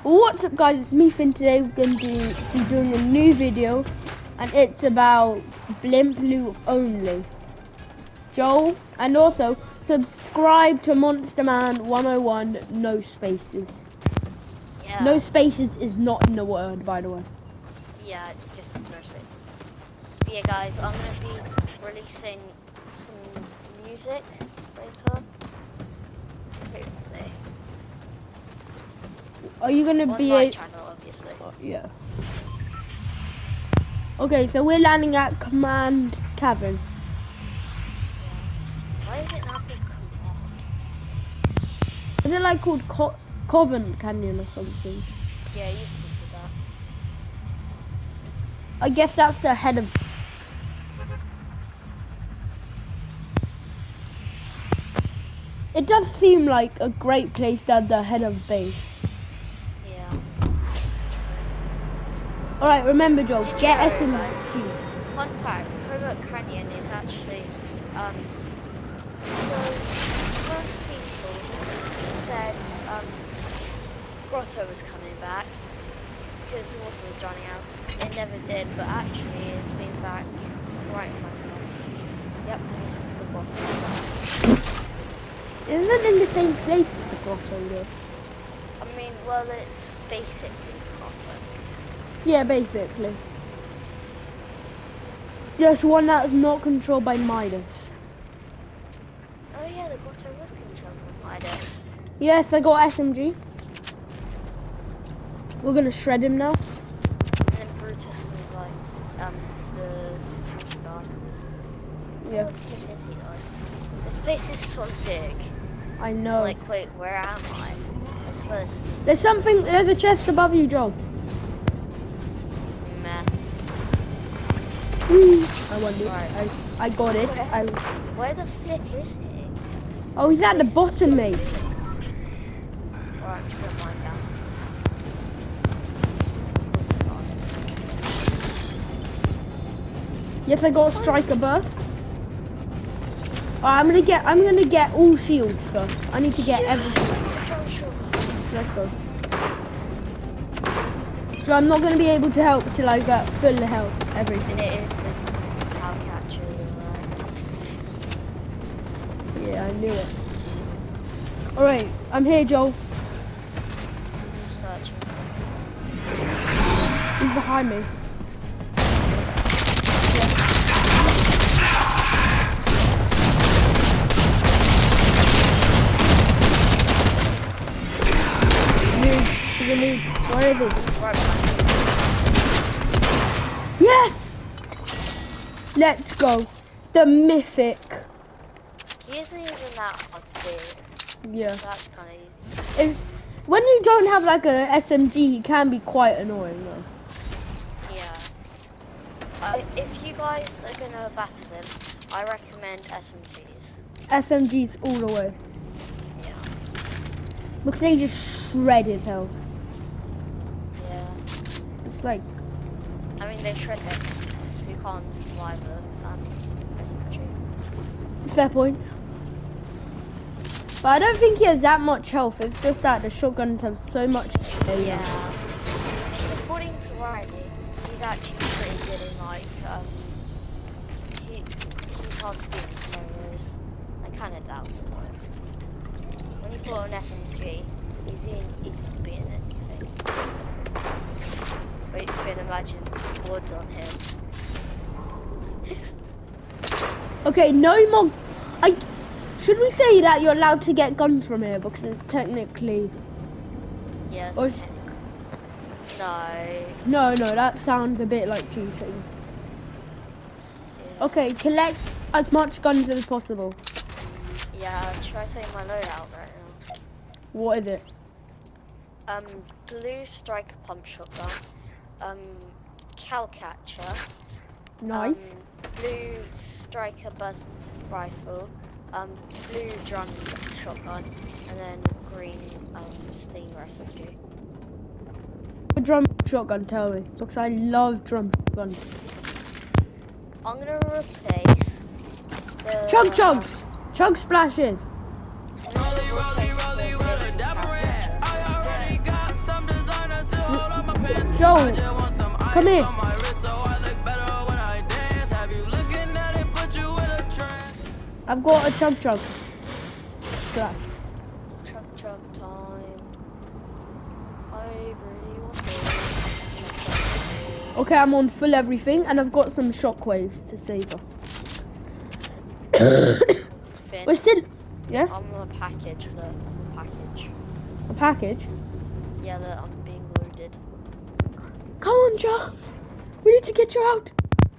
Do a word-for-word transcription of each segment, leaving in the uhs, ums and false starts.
Well, what's up guys, it's me Finn. Today we're going to be doing a new video and it's about blimp loot only. Joel, and also subscribe to Monster Man one oh one, no spaces. Yeah. No spaces is not in the word, by the way. Yeah, it's just no spaces. But yeah guys, I'm going to be releasing some music later. Hopefully. Are you going to On be my a... channel, obviously. Oh, yeah. Okay, so we're landing at Command Cavern. Yeah. Why is it not called Command? Is it like called Co Covent Canyon or something? Yeah, it used to be called that. I guess that's the head of... It does seem like a great place to have the head of base. Yeah. Alright, remember Joel, Did get you S know, M guys, G. fun fact, Covert Canyon is actually, um, so most people said, um, Grotto was coming back because the water was drowning out. It never did, but actually it's been back right in front of us. Yep, this is the Grotto. Isn't it in the same place as the grotto though? I mean, well, it's basically the Grotto. Yeah, basically. Just one that's not controlled by Midas. Oh yeah, the Grotto was controlled by Midas. Yes, I got S M G. We're gonna shred him now. And then Brutus was like, um, the security guard. Yeah. How big is he like? This place is so big. I know. Like, wait, where am I? I swear this. There's something, there's a chest above you, Joel. Meh. I won it. Right. I, I got it. Where? I, Where the flip is he? oh, he's at the This is bottom, so mate. big. Alright, I'm just gonna mine down. Yes, I got a striker burst. Alright, I'm gonna get, I'm gonna get all shields first. I need to get Yes! everything. Let's go. So I'm not gonna be able to help till I get full health, everything. And it is the cow catcher, right? Yeah, I knew it. Alright, I'm here, Joel. Searching. He's behind me. Move, he's a move. Where is he? Right behind Yes! Let's go. The mythic. you. He isn't even that hard to beat. Yeah. That's kind of easy. It's, when you don't have like a S M G, he can be quite annoying though. Yeah. Uh, if you guys are gonna battle him, I recommend S M Gs. S M Gs all the way. Yeah. Because they just shred his health. Yeah. It's like, I mean, they shred him. You can't survive a um, S M G. fair point. But I don't think he has that much health. It's just that the shotguns have so much. Yeah. According to Riley, he's actually pretty good in like um. He he's hard to beat in servers. I kind of doubt it though. When you put an S M G, he's in, easy to beat in anything. Wait for an imagined squads on him. Okay, no more. I should we say that you're allowed to get guns from here because it's technically. Yes. Or, no. no, no, that sounds a bit like cheating. Yeah. Okay, collect as much guns as possible. Yeah, try to take my loadout right now. What is it? Um, blue striker pump shotgun, um, cow catcher, Nice. um, blue striker burst rifle, um, blue drum shotgun, and then green um, Stinger S M G. A drum shotgun, tell me, because I love drum shotguns. I'm gonna replace the Chug um, chugs, chug splashes. I'm gonna replace the blue cow catcher. I already got some design Joel, come in. I've got a chug chug. Splash. Chug chug time. I really want to. Okay, I'm on full everything, and I've got some shockwaves to save us. Finn, We're still, yeah, I'm on a package. Look, I'm a package. a package. Yeah, that I'm being loaded. Come on, Joe. We need to get you out.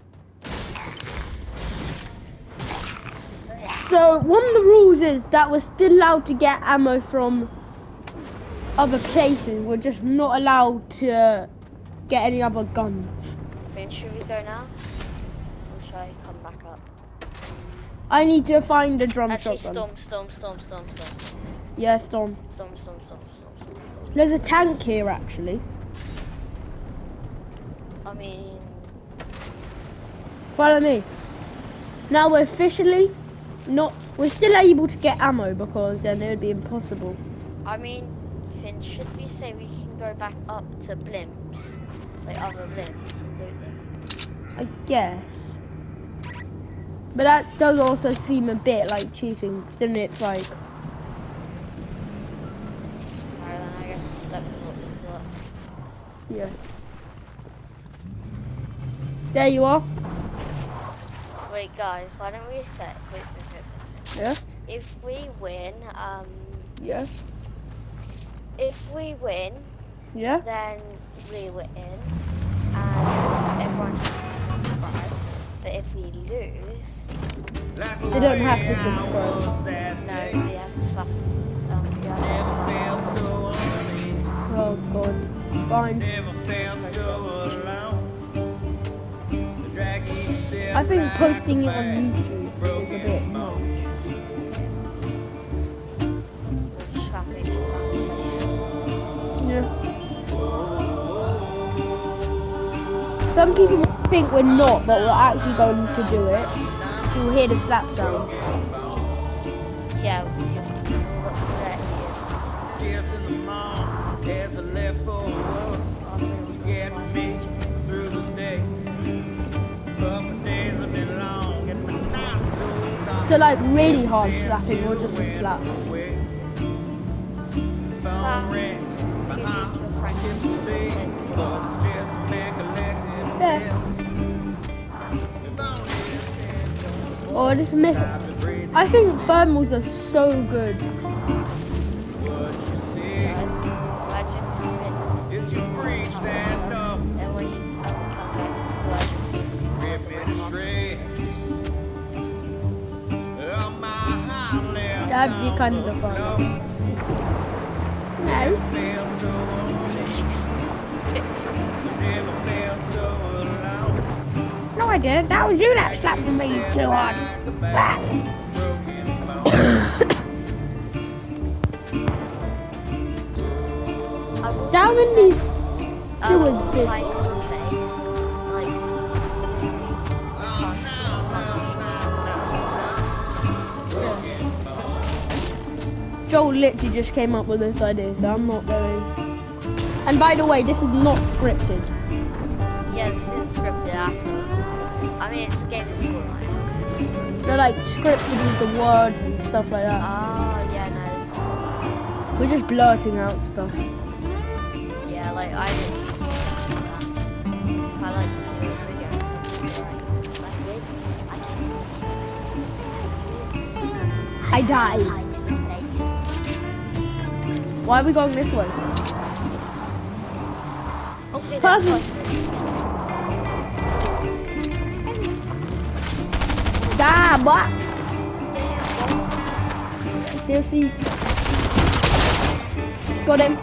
So one of the rules is that we're still allowed to get ammo from other places. We're just not allowed to get any other guns. Finn, should we go now? Or should I come back up? I need to find a drum Actually, shotgun. storm, storm, storm, storm, storm. Yeah, storm. Storm, storm, storm, storm, storm, storm. There's a tank here, actually. I mean, Follow me. Now we're officially not. We're still able to get ammo because then it would be impossible. I mean, Finn, should we say we can go back up to blimps, like other blimps, and loot them? I guess. But that does also seem a bit like cheating, doesn't it? It's like, Alright, then I guess let me look people up. yeah. There you are. Wait, guys, why don't we say? Wait, wait, wait. Yeah. If we win, um, Yeah. if we win, Yeah. then we win, and everyone has to subscribe. But if we lose, They don't have to subscribe. no, we have to sub. Um, we have to sub. Oh god. Fine. I think posting it on YouTube is a bit much. We'll just slap each other on the face. Yeah. Some people think we're not, but we're actually going to do it. You'll hear the slap sound. Yeah, you look there he is. So like really hard slapping or just a slap? Slap. You need your friend. Yeah. Or just myth. I think thermals are so good. Imagine if it and when you um, come back to school, I just see That'd be kind of fun. No. No, I didn't. That was you that slapped me too hard. Down in these sewers, um, bit. like the face, like Joel literally just came up with this idea, so I'm not going. And by the way, this is not scripted. yeah, this isn't scripted at all. I mean, it's a game of Fortnite. They're like scripted with the words and stuff like that. Oh, yeah, no, this isn't scripted. We're just blurting out stuff. Yeah, like I didn't. I like to see those videos when people are like, like, wait, I can't see the face. I died. Hide to the face. Why are we going this way? Hopefully Person. that puts it. Ah, what? Damn, Seriously. Got him.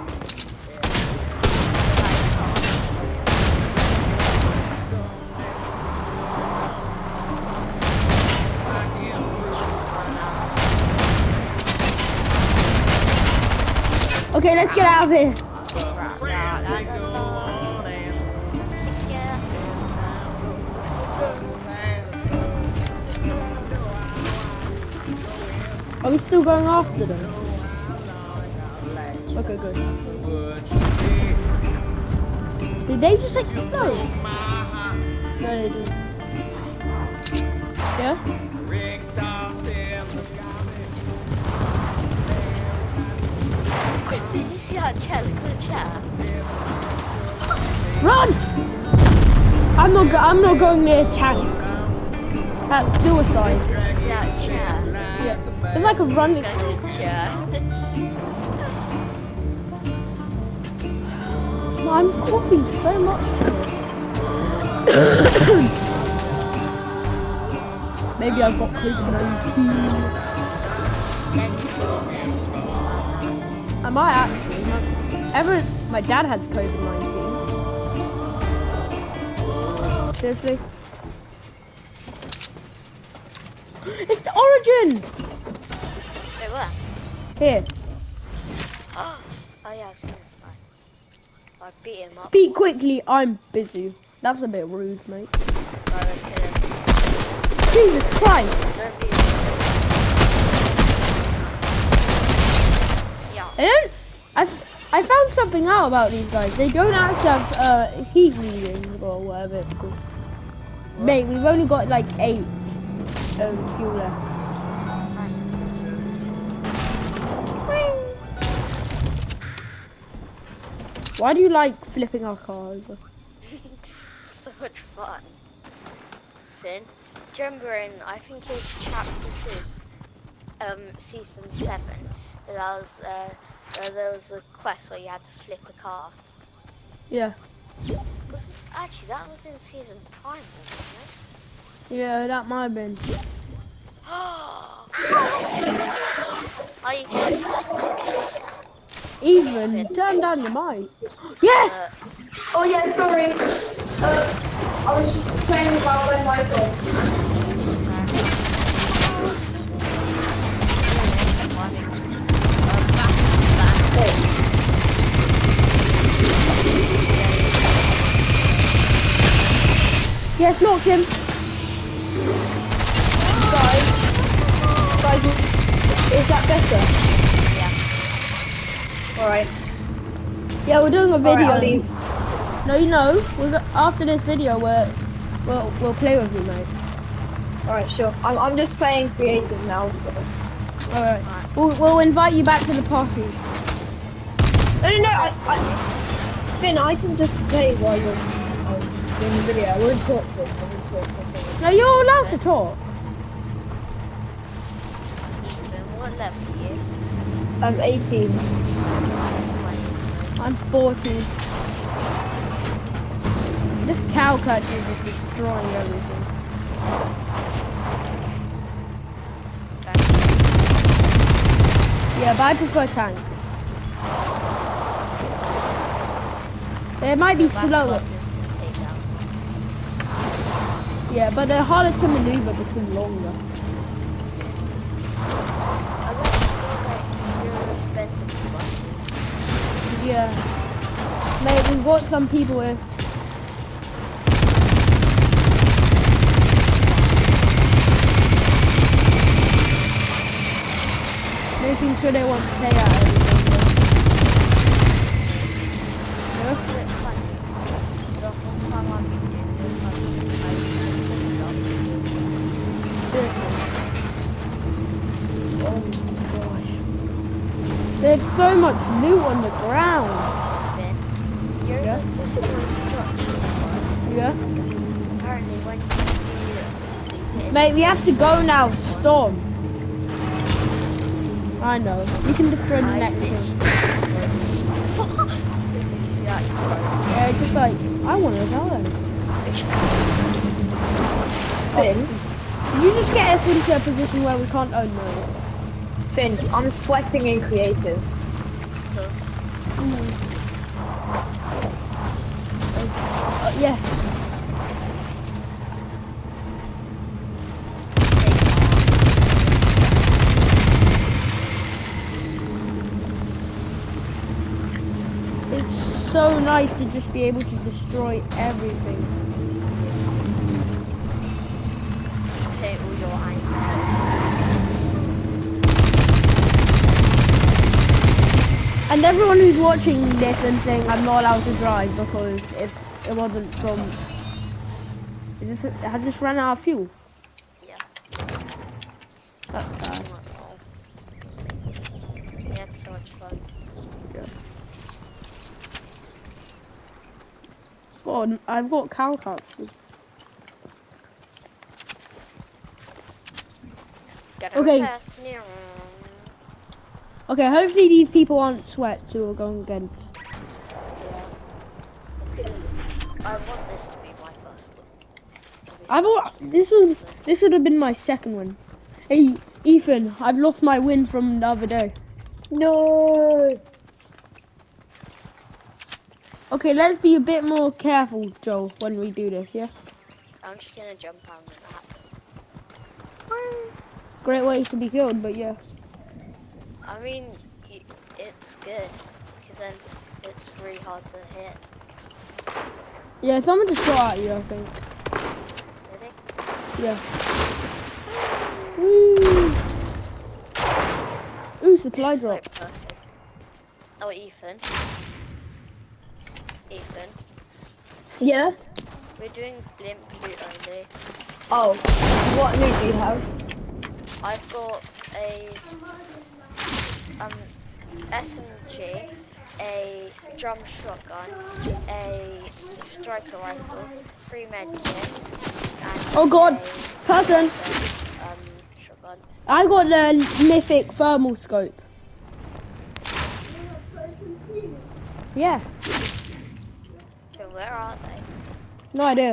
Okay, let's get out of here. Are we still going after them? Okay, good. Did they just explode? No, they didn't. Yeah? Did you see that chair? Look at the chair. Run! I'm not. Go I'm not going near a tank. That's suicide. Did you see that chair? Yeah. It's like a running. This guy's in a chair. I'm coughing so much today. Maybe I've got COVID nineteen. I might actually. My, ever, my dad has COVID nineteen. Seriously? It's the Origin! Wait, what? Here. Oh, yeah, I've seen this guy. I beat him up. Speak quickly, I'm busy. That's a bit rude, mate. Right, let's kill him. Jesus Christ! Don't be Yeah. I don't. I I found something out about these guys. They don't actually have uh, heat readings or whatever it's called. What? Mate, we've only got like eight um, fuel left. Why do you like flipping our car over? So much fun. Finn, do you remember in, I think it was chapter two, um, season seven, that was, uh, uh, there was the quest where you had to flip a car. Yeah. Was actually that was in season five, wasn't Yeah, that might have been. it? Are you kidding? Even turn down your mic. Yes! Uh, Oh yeah, sorry. Uh, I was just playing with my own microphone. Yes, knock him. Guys, guys, is, is that better? yeah. All right. Yeah, we're doing a All right, video. I'll leave. No, you know, we're go after this video, we're, we'll we'll play with you, mate. All right, sure. I'm I'm just playing creative now, so. All right. We'll we'll invite you back to the party. No, no, no. I, I, Finn, I can just play while you're um, doing the video. I won't talk to you. I won't talk to you. No, you're allowed to talk. Ethan, what level are you? I'm eighteen. twenty. I'm fourteen. This cow catcher is just destroying everything. Yeah, but I prefer tank. They might be slower. Yeah, but they're harder to maneuver because they're longer. Yeah. Mate, we've got some people here. Making sure they won't play out everything. Yeah? Oh gosh. There's so much loot on the ground. You're Yeah? just doing structures. Yeah? Apparently when you Mate, we have to go now. Storm. I know. We can destroy the I next literally- thing. Did you see that? Yeah, just like, I want to die. Finn, Can you just get us into a position where we can't own no? Finn, I'm sweating in creative. Uh, yeah. It's so nice to just be able to destroy everything. Take all your anger. And everyone who's watching this and saying I'm not allowed to drive because it's it wasn't from. It just I just ran out of fuel. Yeah. That's sad. We had so much fun. Yeah. God, I've got cow capsules. Gotta Okay. fast. Yeah. Okay, hopefully these people aren't sweats who are going against. Because I want this to be my first one. So this I thought is this was this would have been my second one. Hey, Ethan, I've lost my win from the other day. No. Okay, let's be a bit more careful, Joel, when we do this, yeah? I'm just gonna jump on the map. Great ways to be killed, but yeah. I mean, y- it's good because then it's really hard to hit. Yeah, someone just shot at you, I think. Really? Yeah. Woo! Ooh, supply This is, drop. like, perfect. Oh, Ethan. Ethan, Yeah. we're doing blimp loot only. Oh, what loot do you have? I've got a um S M G, a drum shotgun, a striker rifle, three med kits, and Oh God, a person. sniper, um shotgun. I got the mythic thermal scope. Yeah, So where are they? no idea.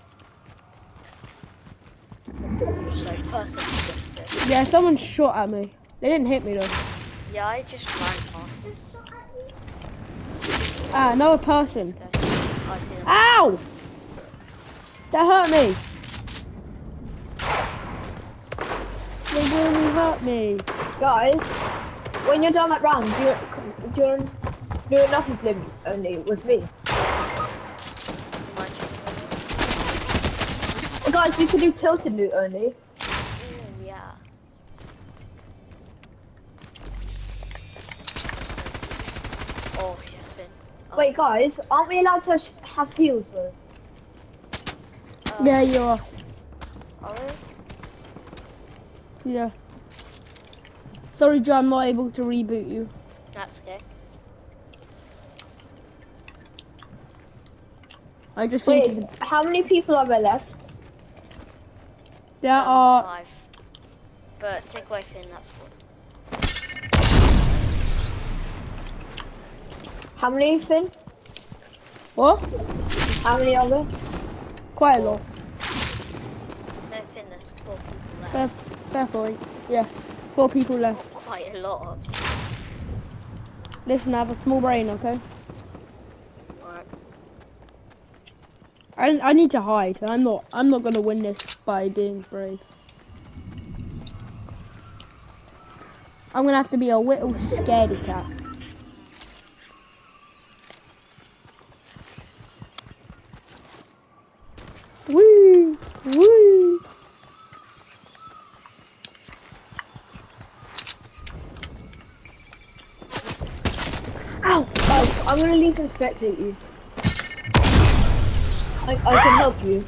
So person just did. Yeah, someone shot at me. They didn't hit me though. Yeah, I just ran past it. Ah, another Let's person. go. I see them. Ow! That hurt me. They really hurt me. Guys, when you're done that round, do you, do you want to do another blimp only with me? Much. Guys, we could do tilted loot only. Ooh, yeah. Oh, yes, Finn. Oh, Wait, guys, aren't we allowed to sh- have heals though? um, Yeah, you are. Are we? Yeah. Sorry, Joe, I'm not able to reboot you. That's okay. I just Wait, think how many people are there left? there Um, are. five. But take away Finn, that's four. How many, Finn? What? How many are there? Quite a lot. No, Finn, there's four people left. Fair, fair point. Yeah. Four people left. Quite a lot of. Listen, I have a small brain, okay? Alright. I, I need to hide. I'm not I'm not gonna win this by being brave. I'm gonna have to be a little scaredy cat. Woo! Woo! Ow! Guys, I'm gonna leave and spectate you. I, I can help you.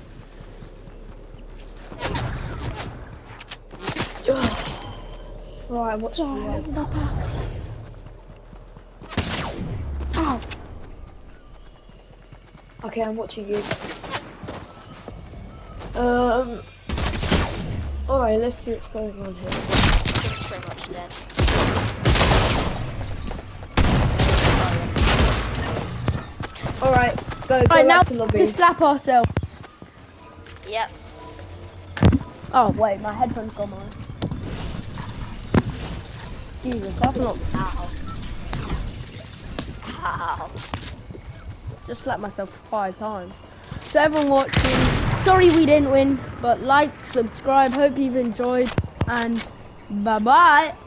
Right, what's the Ow! Okay, I'm watching you. Um. Alright, let's see what's going on here. Finn's pretty much dead. Alright, go, go Right, now back to lobby. to slap ourselves. Yep. Oh wait, my headphones gone on. Jesus, that's not. Ow. Ow. Just slapped myself five times. So everyone watching, sorry we didn't win, but like, subscribe, hope you've enjoyed, and bye bye.